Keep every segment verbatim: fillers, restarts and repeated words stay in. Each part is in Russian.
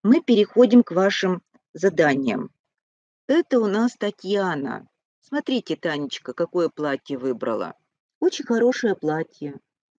мы переходим к вашим заданиям. Это у нас Татьяна. Смотрите, Танечка, какое платье выбрала. Очень хорошее платье.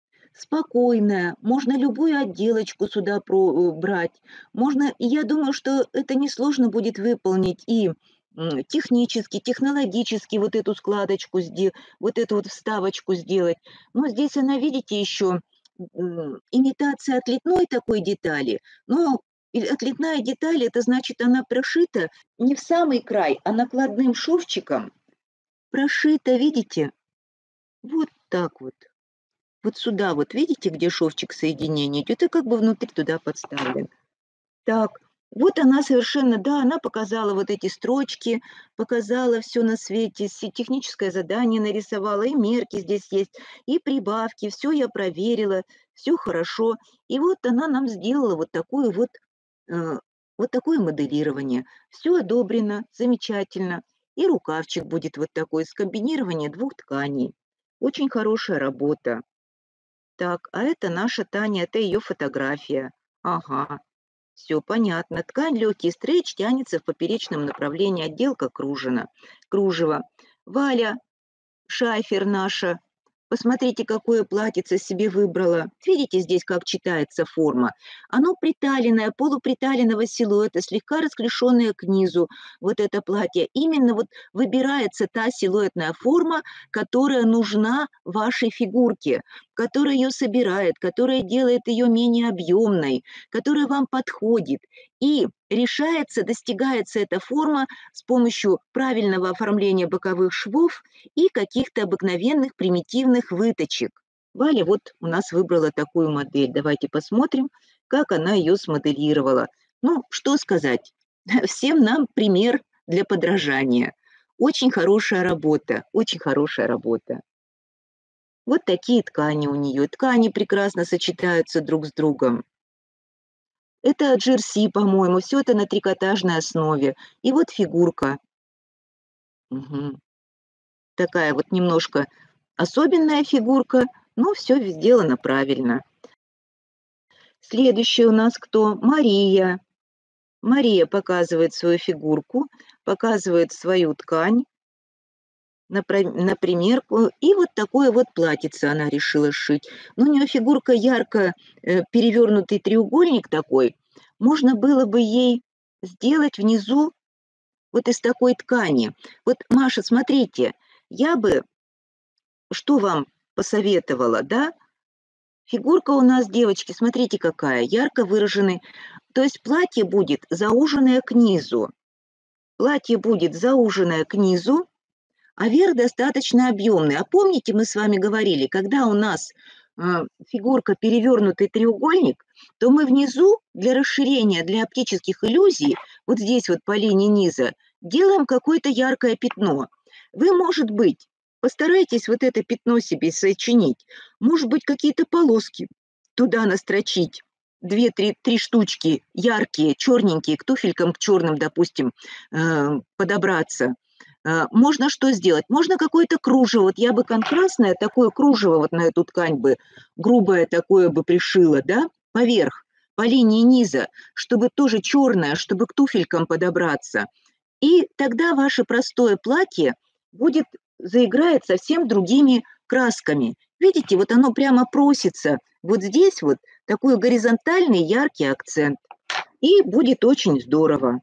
Спокойная, можно любую отделочку сюда про брать. Можно, и я думаю, что это несложно будет выполнить и м, технически, технологически вот эту складочку, сде- вот эту вот вставочку сделать. Но здесь она, видите, еще м, имитация отлитной такой детали. Но и отлитная деталь, это значит, она прошита не в самый край, а накладным шовчиком. Прошита, видите? Вот так вот. Вот сюда вот, видите, где шовчик соединения идет, и как бы внутрь туда подставлен. Так, вот она совершенно, да, она показала вот эти строчки, показала все на свете, се- техническое задание нарисовала, и мерки здесь есть, и прибавки, все я проверила, все хорошо. И вот она нам сделала вот такую вот, э, вот такое моделирование. Все одобрено, замечательно. И рукавчик будет вот такой, скомбинирование двух тканей. Очень хорошая работа. Так, а это наша Таня, это ее фотография. Ага, все понятно. Ткань легкий стрейч тянется в поперечном направлении, отделка кружена, кружево. Валя, шайфер наша. Посмотрите, какое платьице себе выбрала. Видите здесь, как читается форма? Оно приталенное, полуприталенного силуэта, слегка расклешенное к низу. Вот это платье. Именно вот выбирается та силуэтная форма, которая нужна вашей фигурке, которая ее собирает, которая делает ее менее объемной, которая вам подходит. И решается, достигается эта форма с помощью правильного оформления боковых швов и каких-то обыкновенных примитивных выточек. Валя вот у нас выбрала такую модель. Давайте посмотрим, как она ее смоделировала. Ну, что сказать? Всем нам пример для подражания. Очень хорошая работа, очень хорошая работа. Вот такие ткани у нее. Ткани прекрасно сочетаются друг с другом. Это джерси, по-моему, все это на трикотажной основе. И вот фигурка. Мгм. Такая вот немножко особенная фигурка, но все сделано правильно. Следующая у нас кто? Мария. Мария показывает свою фигурку, показывает свою ткань на, про- на примерку. И вот такое вот платьице она решила сшить. Но у нее фигурка ярко э, перевернутый треугольник такой. Можно было бы ей сделать внизу вот из такой ткани. Вот, Маша, смотрите, я бы что вам посоветовала, да? Фигурка у нас, девочки, смотрите какая, ярко выраженная. То есть платье будет зауженное к низу. Платье будет зауженное к низу, а верх достаточно объемный. А помните, мы с вами говорили, когда у нас э, фигурка перевернутый треугольник, то мы внизу для расширения, для оптических иллюзий, вот здесь вот по линии низа, делаем какое-то яркое пятно. Вы, может быть, постарайтесь вот это пятно себе сочинить. Может быть, какие-то полоски туда настрочить. Две-три три штучки яркие, черненькие, к туфелькам, к черным, допустим, э, подобраться. Э, можно что сделать? Можно какое-то кружево. Вот я бы контрастное такое кружево вот на эту ткань бы, грубое такое бы пришила, да, поверх, по линии низа, чтобы тоже черное, чтобы к туфелькам подобраться. И тогда ваше простое платье будет, заиграет совсем другими красками. Видите, вот оно прямо просится вот здесь вот такой горизонтальный яркий акцент. И будет очень здорово.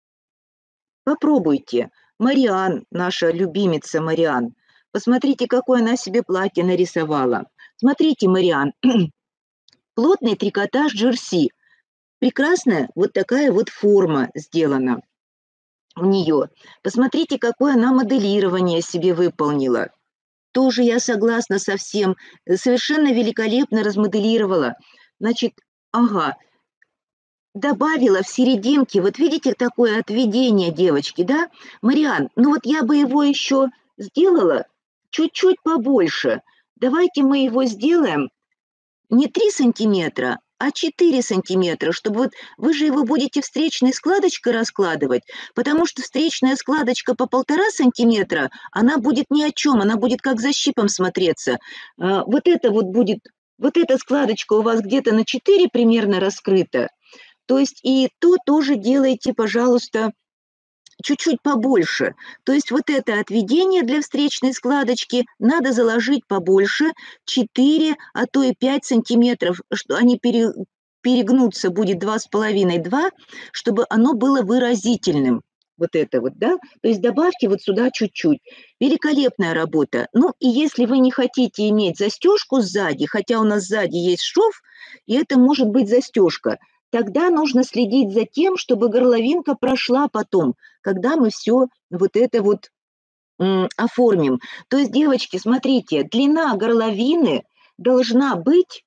Попробуйте. Мариан, наша любимица Мариан. Посмотрите, какое она себе платье нарисовала. Смотрите, Мариан, плотный трикотаж джерси. Прекрасная вот такая вот форма сделана у нее. Посмотрите, какое она моделирование себе выполнила. Тоже я согласна со всем. Совершенно великолепно размоделировала. Значит, ага, добавила в серединке, вот видите, такое отведение, девочки, да? Мариан, ну вот я бы его еще сделала чуть-чуть побольше. Давайте мы его сделаем не три сантиметра, а четыре сантиметра, чтобы вот вы же его будете встречной складочкой раскладывать, потому что встречная складочка по полтора сантиметра, она будет ни о чем, она будет как за щипом смотреться. А, вот это вот будет, вот эта складочка у вас где-то на четыре примерно раскрыта, То есть и то тоже делайте, пожалуйста, чуть-чуть побольше. То есть вот это отведение для встречной складочки надо заложить побольше, четыре, а то и пять сантиметров, что они пере перегнуться будет два с половиной два, чтобы оно было выразительным. Вот это вот, да. То есть добавьте вот сюда чуть-чуть. Великолепная работа. Ну, и если вы не хотите иметь застежку сзади, хотя у нас сзади есть шов, и это может быть застежка, тогда нужно следить за тем, чтобы горловинка прошла потом, когда мы все вот это вот м, оформим. То есть, девочки, смотрите, длина горловины должна быть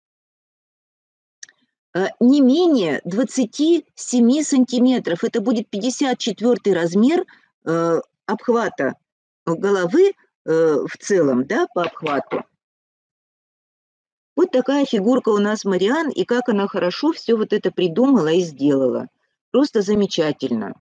э, не менее двадцати семи сантиметров. Это будет пятьдесят четвёртый размер э, обхвата головы э, в целом, да, по обхвату. Вот такая фигурка у нас Мариан, и как она хорошо все вот это придумала и сделала. Просто замечательно.